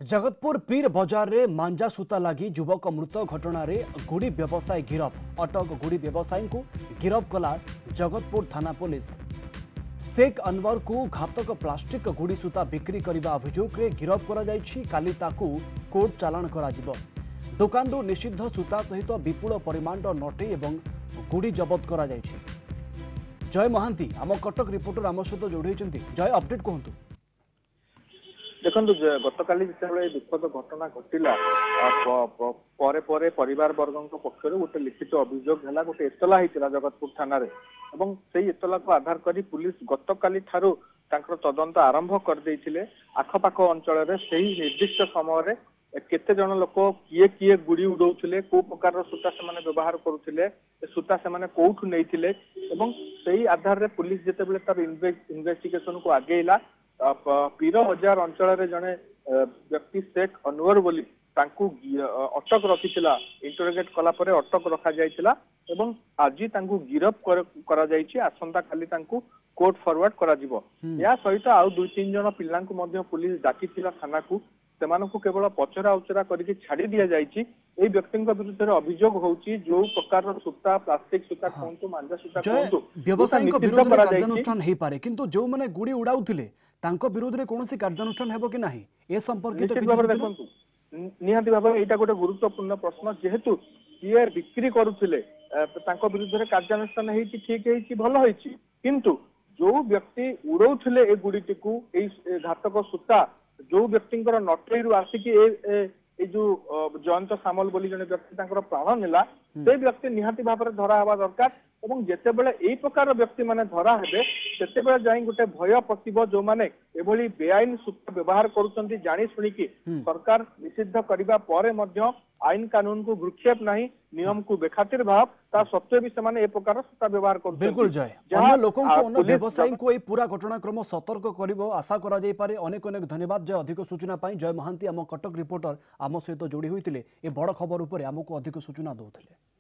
जगतपुर पीर बजार रे मांजा सूता लगी युवक मृत घटना रे गुड़ी व्यवसायी गिरफ अटक गुड़ी व्यवसायी को गिरफ कला जगतपुर थाना पुलिस। शेख अनवर को घातक प्लास्टिक गुड़ी सूता बिक्री करने अभियोग रे गिरफ करा जायछि। काली ताकू कोर्ट चालाण करा जिवो। दुकान रो निषिद्ध सूता सहित विपुल परिमाण नटे एवं गुड़ी जबत करा जायछि। जय महांती आम कटक रिपोर्टर आम सहित जोड़ी जय अपडेट कहतु। देखो गतकाली जिते दुखद घटना घटला परिवार वर्ग पक्ष गोटे लिखित अभियोग है गोटे एतला होता जगतपुर थाना से एतला को आधार कर पुलिस गतकाली ठारू तदंत आरंभ कर आखपाख अंचल निर्दिष्ट समय केते जन लोक किए किए गुड़ी उड़ौले कौ प्रकार सूता से व्यवहार करुले सूता से कौठू नहीं आधार में पुलिस जिते तार इन्वेस्टिगेशन को आगेला पीर बजार अंचल जड़े व्यक्ति शेख अनवर बोली अटक रखी इंटरोगेट कला अटक रखा जाइतिला एवं आज गिरफ करा जाइछि। आसंता काली कोर्ट फॉरवर्ड करा जिवो। या सहित आउ 2-3 जन पिल्ला पुलिस डाकी थाना को सेमानकु केवल पचरा उचरा करके छाड़ी दिया जाइछि। ए व्यक्ति विरुद्ध अभियोग होउछि जो प्रकार सूता प्लास्टिक सूता कोंतु मांजा सूता कोंतु व्यवसायी विरुद्ध कार्यानुष्ठान हे पारे किंतु जो माने गुड़ी उड़ाउथिले तांको विरुद्ध रे कोनोसी कार्यानुष्ठान हेबो कि नाही ए संपर्कित देखंतु निहाती भाबे एटा गोटे गुरुत्वपूर्ण प्रश्न जेहेतु किए बिक्री करुथिले तांको विरुद्ध रे कार्यानुष्ठान हेछि ठीक हेछि भलो हेछि किंतु जो व्यक्ति उड़ौथिले ए गुड़ीटी को ए घातक सूता जो व्यक्ति नटेरु आसिकी जो जयंत सामल बोली जने व्यक्ति प्राण नेला से व्यक्ति निहाती भाव में धरा हवा दरकार एवं जेतेबेले एई प्रकार व्यक्ति माने धरा हेबे सेतेबेले जाई गोटे भय पसिबो जो माने एभली बेआईन सूत्र व्यवहार करूछंती जानी सुनिकी सरकार निषिद्ध करबा परे मध्य आईन कानून को भ्रुक्षेप नहीं नियम को बेखातिर भाव ता सत्वे भी समान ए प्रकार सूता व्यवहार कर बिल्कुल जय अन्य लोकों को अन्य व्यवसायी को ए पूरा घटनाक्रम सतर्क करिवो आशा करा जाई पारे। अनेक अनेक धन्यवाद जय। अधिक सूचना पाई जय महांती आम कटक रिपोर्टर आम सहित जोड़ी होइतिले ए बड़ खबर उपरे आमको अधिक सूचना दउथिले।